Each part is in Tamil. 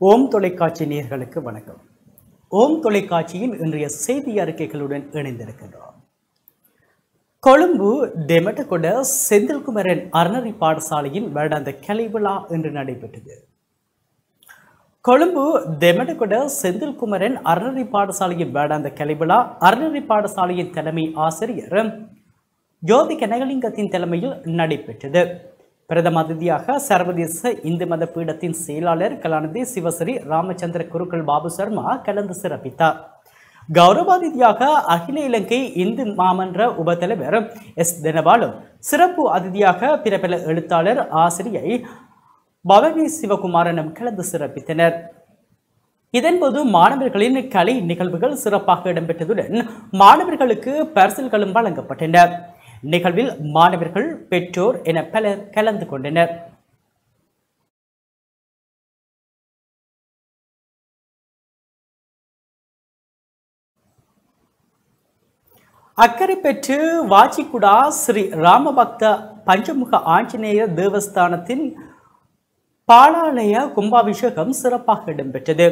ஓம் தொலைக்காட்சி நேயர்களுக்கு வணக்கம். ஓம் தொலைக்காட்சியின் இன்றைய செய்தி அறிக்கைகளுடன் இணைந்திருக்கின்றோம். கொழும்பு தெமட்டகொட செந்தில்குமரன் அறநெறி பாடசாலையின் வருடாந்த கலை விழா இன்று நடைபெற்றது. கொழும்பு தெமட்டகொட செந்தில்குமரன் அறநெறி பாடசாலையின் வருடாந்த கலை விழா அறநெறி பாடசாலையின் தலைமை ஆசிரியர் ஜோதி கனகலிங்கத்தின் தலைமையில் நடைபெற்றது. பிரதம அதிதியாக சர்வதேச இந்து மத பீடத்தின் செயலாளர் கலாநிதி சிவஸ்ரீ ராமச்சந்திர குருக்கள் பாபு சர்மா கலந்து சிறப்பித்தார். கௌரவாதிதியாக அகில இலங்கை இந்து மாமன்ற உபத்தலைவர் எஸ் தினபாலும், சிறப்பு அதிதியாக பிரபல எழுத்தாளர் ஆசிரியை பவனி சிவகுமாரனும் கலந்து சிறப்பித்தனர். இதன்போது மாணவர்களின் கலை நிகழ்வுகள் சிறப்பாக இடம்பெற்றதுடன் மாணவர்களுக்கு பரிசில்களும் வழங்கப்பட்டன. நிகழ்வில் மாணவர்கள், பெற்றோர் என பலர் கலந்து கொண்டனர். அக்கறை பெற்று வாச்சிக்குடா ஸ்ரீ ராமபக்த பஞ்சமுக ஆஞ்சநேயர் தேவஸ்தானத்தின் பாலாலய கும்பாபிஷேகம் சிறப்பாக இடம்பெற்றது.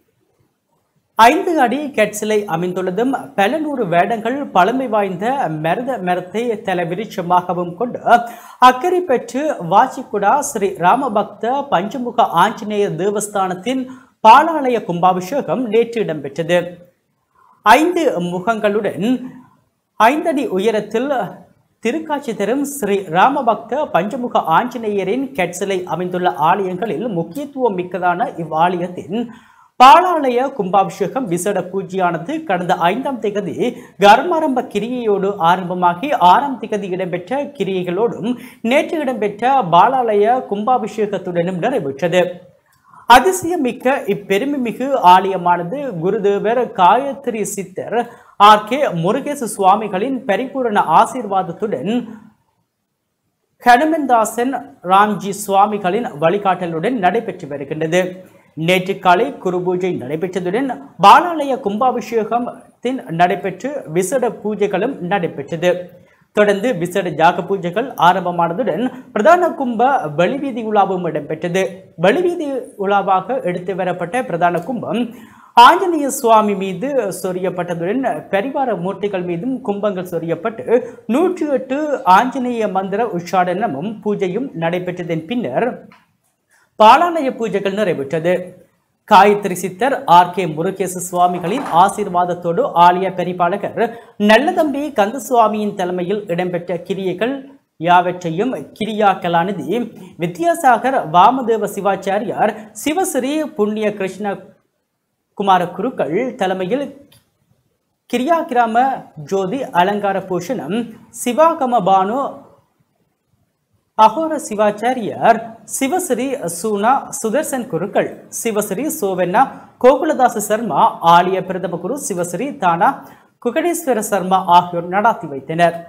5 அடி கற்சிலை அமைந்துள்ளதும் பல 100 வேடங்கள் பழமை வாய்ந்த மருத மரத்தை தல விருட்சமாகவும் கொண்டு அக்கறை பெற்று வாச்சிக்குடா ஸ்ரீ ராமபக்த பஞ்சமுக ஆஞ்சநேயர் தேவஸ்தானத்தின் பாலாலய கும்பாபிஷேகம் நேற்று இடம்பெற்றது. 5 முகங்களுடன் 5 அடி உயரத்தில் திருக்காட்சி தரும் ஸ்ரீ ராமபக்த பஞ்சமுக ஆஞ்சநேயரின் கற்சிலை அமைந்துள்ள ஆலயங்களில் முக்கியத்துவம் மிக்கதான இவ்வாலயத்தின் பாலாலய கும்பாபிஷேகம் விசேட பூஜையானது கடந்த 5ஆம் திகதி கர்மாரம்ப கிரியையோடு ஆரம்பமாகி 6ஆம் திகதி இடம்பெற்ற கிரியைகளோடும் நேற்று இடம்பெற்ற பாலாலய கும்பாபிஷேகத்துடனும் நிறைவேற்றது. அதிசயமிக்க இப்பெருமைமிகு ஆலயமானது குருதேவர் காயத்ரி சித்தர் ஆர்.கே. முருகேசு சுவாமிகளின் பரிபூரண ஆசீர்வாதத்துடன் ஹனுமந்தாசன் ராம்ஜி சுவாமிகளின் வழிகாட்டலுடன் நடைபெற்று வருகின்றது. நேற்று காலை குரு பூஜை நடைபெற்றதுடன் பாலாலய கும்பாபிஷேகத்தின் நடைபெற்று விசேட பூஜைகளும் நடைபெற்றது. தொடர்ந்து விசேட யாக பூஜைகள் ஆரம்பமானதுடன் பிரதான கும்ப வெளிவீதி உலாவும் இடம்பெற்றது. வெளிவீதி உலாவாக எடுத்து வரப்பட்ட பிரதான கும்பம் ஆஞ்சநேய சுவாமி மீது சொரியப்பட்டதுடன் பரிவார மூர்த்திகள் மீதும் கும்பங்கள் சொரியப்பட்டு 108 ஆஞ்சநேய மந்திர உச்சாடனமும் பூஜையும் நடைபெற்றதன் பின்னர் பாலாலய பூஜைகள் நிறைவேற்றது. காயத்ரி சித்தர் ஆர்.கே. முருகேசு சுவாமிகளின் ஆசீர்வாதத்தோடு ஆலய பரிபாலகர் நல்லதம்பி கந்தசுவாமியின் தலைமையில் இடம்பெற்ற கிரியைகள் யாவற்றையும் கிரியா கலாநிதி வித்யாசாகர் வாமதேவ சிவாச்சாரியார் சிவஸ்ரீ புண்ணிய கிருஷ்ண குமார குருக்கள் தலைமையில் கிரியா கிராம ஜோதி அலங்கார பூஷணம் சிவாகம பானு அகோர சிவாச்சாரியார் சிவஸ்ரீ சூனா சுதர்சன் குருக்கள் சிவஸ்ரீ சோவென்னா கோகுலதாச சர்மா ஆலய பிரதம குரு சிவஸ்ரீ தானா குகடேஸ்வர சர்மா ஆகியோர் நடாத்தி வைத்தனர்.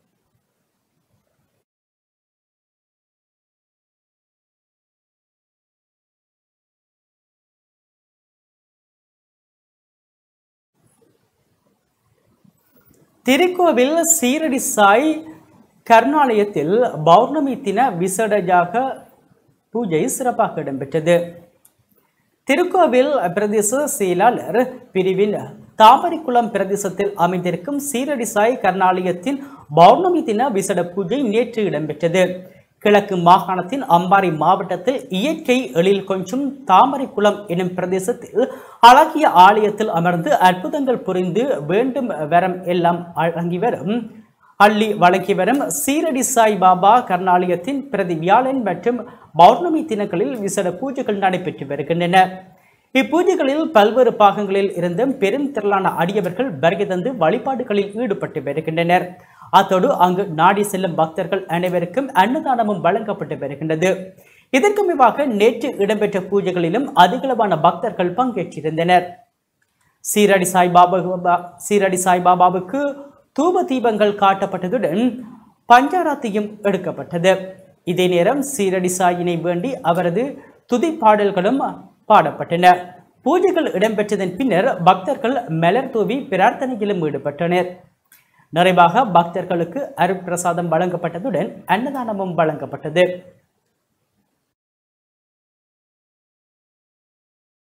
திருக்கோவில் சீரடி சாய் கர்ணாலயத்தில் பௌர்ணமி தின விசேடயாக பூஜை சிறப்பாக இடம்பெற்றது. திருக்கோவில் பிரதேச செயலாளர் பிரிவின் தாமரைக்குளம் பிரதேசத்தில் அமைந்திருக்கும் சீரடி சாய் கர்ணாலயத்தின் பௌர்ணமி தின விசேட பூஜை நேற்று இடம்பெற்றது. கிழக்கு மாகாணத்தின் அம்பாறை மாவட்டத்தில் இயற்கை எழில் கொஞ்சும் தாமரைக்குளம் எனும் பிரதேசத்தில் அழகிய ஆலயத்தில் அமர்ந்து அற்புதங்கள் புரிந்து வேண்டும் வரம் எல்லாம் அள்ளி வழங்கி வரும் சீரடி சாய் பாபா கர்ணாலயத்தின் பிரதி வியாழன் மற்றும் பௌர்ணமி தினங்களில் விசேட பூஜைகள் நடைபெற்று வருகின்றன. இப்பூஜைகளில் பல்வேறு பாகங்களில் இருந்தும் பெரும் திரளான அடியவர்கள் வருகை தந்து வழிபாடுகளில் ஈடுபட்டு வருகின்றனர். அத்தோடு அங்கு நாடி செல்லும் பக்தர்கள் அனைவருக்கும் அன்னதானமும் வழங்கப்பட்டு வருகின்றது. இதற்கு முன்பாக நேற்று இடம்பெற்ற பூஜைகளிலும் அதிகளவான பக்தர்கள் பங்கேற்றிருந்தனர். சீரடி சாய்பாபாவுக்கு தூப தீபங்கள் காட்டப்பட்டதுடன் பஞ்சாராத்தியும் எடுக்கப்பட்டது. இதே நேரம் சீரடி சாயினை வேண்டி அவரது துதி பாடல்களும் பாடப்பட்டன. பூஜைகள் இடம்பெற்றதன் பின்னர் பக்தர்கள் மலர் தூவி பிரார்த்தனையிலும் ஈடுபட்டனர். நிறைவாக பக்தர்களுக்கு அருட்பிரசாதம் வழங்கப்பட்டதுடன் அன்னதானமும் வழங்கப்பட்டது.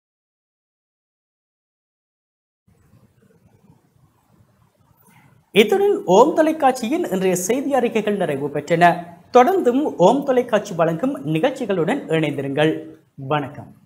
இத்துடன் ஓம் தொலைக்காட்சியின் இன்றைய செய்தி அறிக்கைகள் நிறைவு பெற்றன. தொடர்ந்தும் ஓம் தொலைக்காட்சி வழங்கும் நிகழ்ச்சிகளுடன் இணைந்திருங்கள். வணக்கம்.